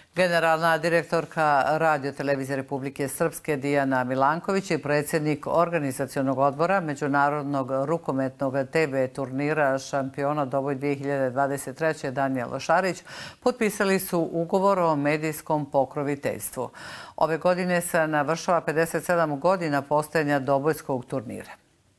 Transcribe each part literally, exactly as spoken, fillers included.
Generalna direktorka Radio-televizije Republike Srpske Dijana Milanković i predsjednik organizacionog odbora Međunarodnog rukometnog te ve turnira šampiona Doboj dvije hiljade dvadeset treće. Danijel Šarić potpisali su ugovor o medijskom pokroviteljstvu. Ove godine se navršava pedeset sedam godina postojanja Dobojskog turnira.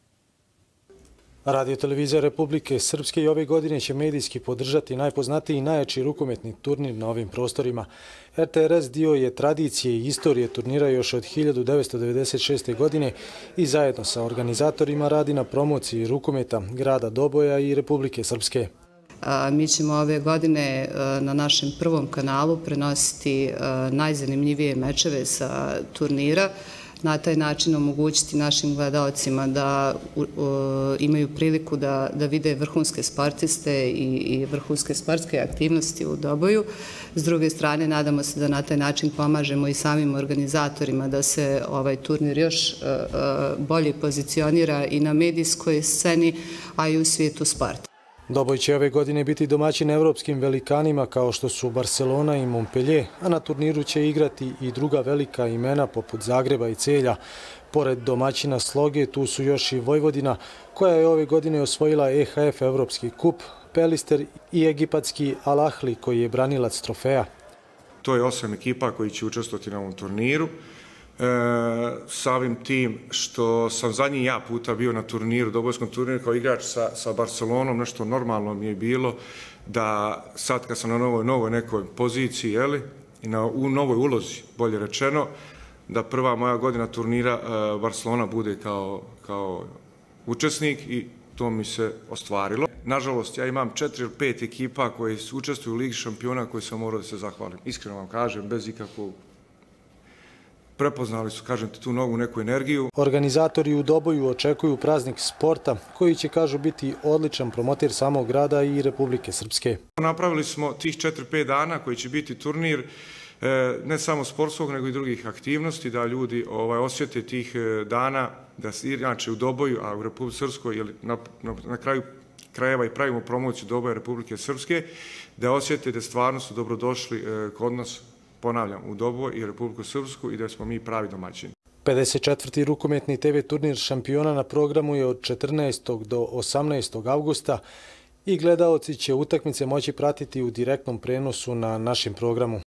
Radio-televizija Republike Srpske i ove godine će medijski podržati najpoznatiji i najjači rukometni turnir na ovim prostorima. er te er es dio je tradicije i istorije turnira još od hiljadu devetsto devedeset šeste. godine i zajedno sa organizatorima radi na promociji rukometa grada Doboja i Republike Srpske. Mi ćemo ove godine na našem prvom kanalu prenositi najzanimljivije mečeve sa turnira, na taj način omogućiti našim gledaocima da imaju priliku da vide vrhunske sportiste i vrhunske sportske aktivnosti u Doboju. S druge strane, nadamo se da na taj način pomažemo i samim organizatorima da se ovaj turnir još bolje pozicionira i na medijskoj sceni, a i u svijetu sporta. Doboj će ove godine biti domaćin evropskim velikanima kao što su Barcelona i Montpellier, a na turniru će igrati i druga velika imena poput Zagreba i Celja. Pored domaćina Sloge, tu su još i Vojvodina, koja je ove godine osvojila e ha ef Evropski kup, Pelister i egipatski Al Ahli, koji je branilac trofeja. To je osam ekipa koji će učestvovati na ovom turniru. Samim tim što sam zadnji ja puta bio na turniru, Dobojskom turniru kao igrač sa Barcelonom, nešto normalno mi je bilo da sad kad sam na novoj nekoj poziciji i u novoj ulozi, bolje rečeno, da prva moja godina turnira Barcelona bude kao učesnik i to mi se ostvarilo. Nažalost, ja imam četiri ili pet ekipa koje učestvuju u Ligi šampiona koje sam morao da se zahvalim. Iskreno vam kažem, bez ikakvog prepoznali su, kažem ti, tu novu neku energiju. Organizatori u Doboju očekuju praznik sporta koji će, kažu, biti odličan promoter samog grada i Republike Srpske. Napravili smo tih četiri pet dana koji će biti turnir ne samo sportskog nego i drugih aktivnosti, da ljudi osjete tih dana, da se inače u Doboju, a u Republike Srpskoj na kraju krajeva i pravimo promociju Doboja Republike Srpske, da osjete da stvarno su dobrodošli kod nas, ponavljam, u Doboj i Republiku Srpsku i da smo mi pravi domaćini. pedeset četvrti rukometni te ve turnir šampiona na programu je od četrnaestog do osamnaestog avgusta i gledaoci će utakmice moći pratiti u direktnom prenosu na našem programu.